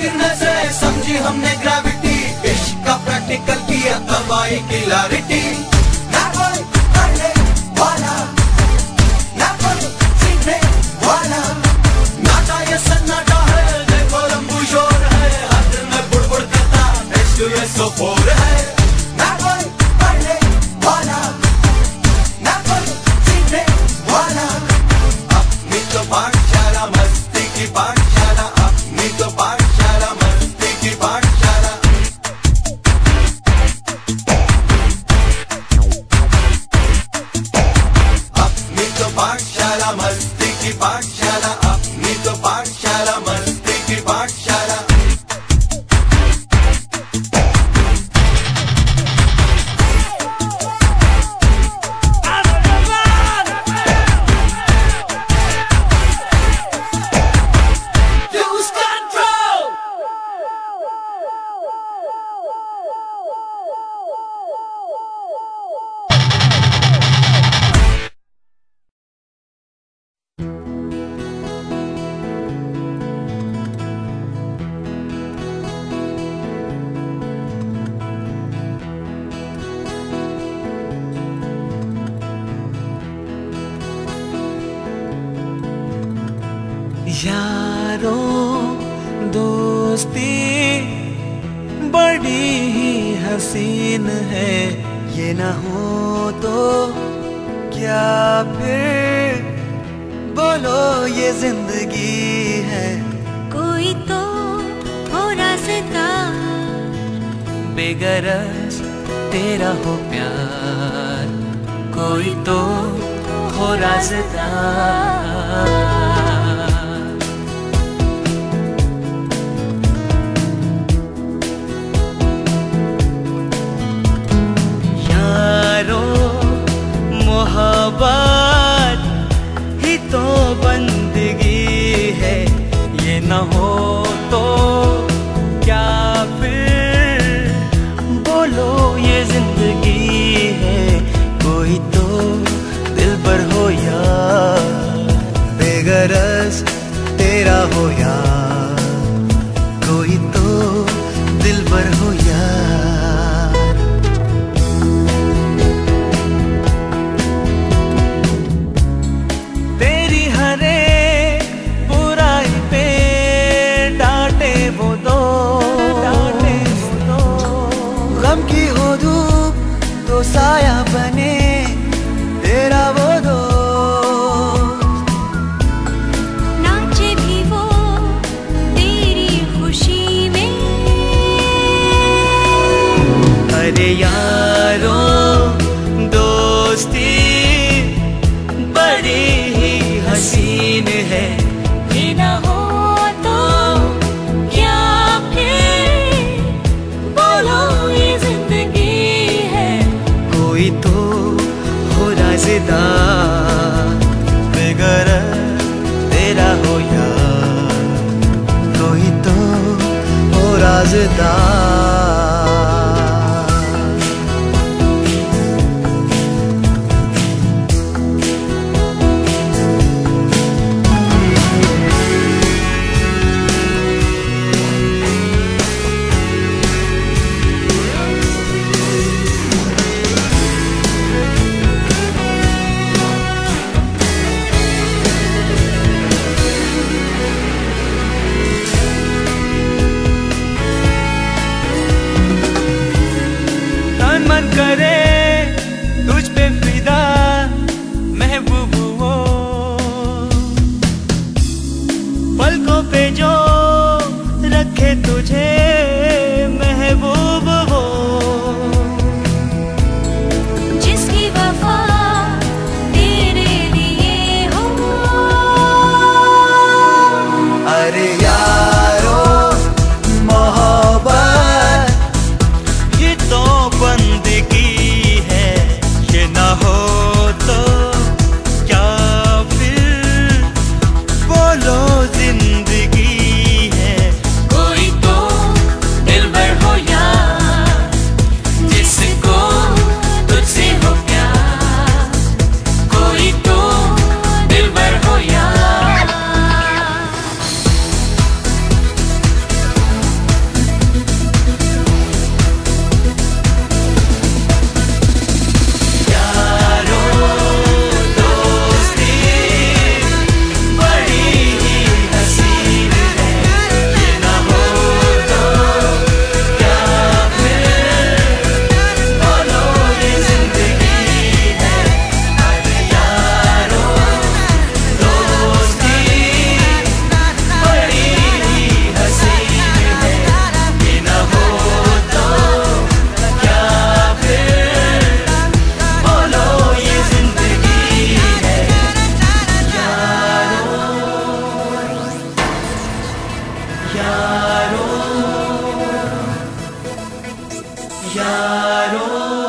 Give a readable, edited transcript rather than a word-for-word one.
गिरने से समझी हमने ग्रेविटी, इश्क का प्रैक्टिकल किया तबाही की क्लैरिटी। ना कोई पढ़ने वाला, ना कोई सीखने वाला, नाटा ये सन्नाटा है, देखो लंबू शोर है, हर दिल में बुड़बुड़ करता H2SO4 है। ना कोई पढ़ने वाला, ना कोई सीखने वाला, अपनी तो पाठशाला मस्ती की पाठशाला, अपनी तो पाठशाला मस्ती की पाठशाला। अपनी तो पाठशाला मस्ती की पाठशाला, अपनी तो पाठशाला मस्ती की पाठशाला। यारों दोस्ती बड़ी ही हसीन है, ये न हो तो क्या फिर बोलो ये जिंदगी है। कोई तो हो रास्ता, बेगरज तेरा हो प्यार, कोई तो हो रास्ता। मोहब्बत ही तो बंदगी है, ये न हो तो क्या फिर बोलो ये जिंदगी है। कोई तो दिलबर हो यार, बेगरज तेरा हो यार, कोई तो दिलबर हो यार। साया बने तेरा वो दोस्त, नाचे भी वो तेरी खुशी में। अरे यारों दोस्ती बड़ी ही हसीन है, ये ना हो तो क्या फिर बोलो ये जिंदगी है। कोई तो हो राज़दार, बेगरज तेरा हो यार, कोई तो हो राज़दार। यारो यारो